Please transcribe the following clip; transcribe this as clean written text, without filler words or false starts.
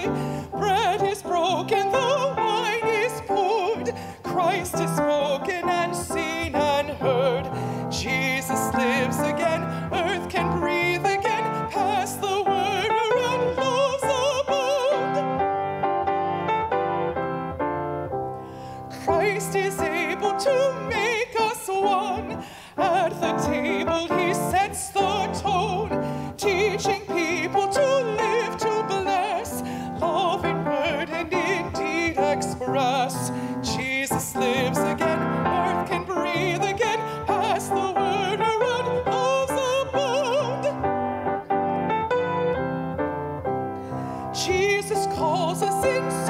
Bread is broken, the wine is poured. Christ is spoken and seen and heard. Jesus lives again, earth can breathe again. Pass the word around, loaves abound. Christ is able to make us one. At the table he sets the tone, teaching people to live, to bless, love in word and in deed express. Jesus lives again, earth can breathe again. Pass the word around, loaves abound. Jesus calls us in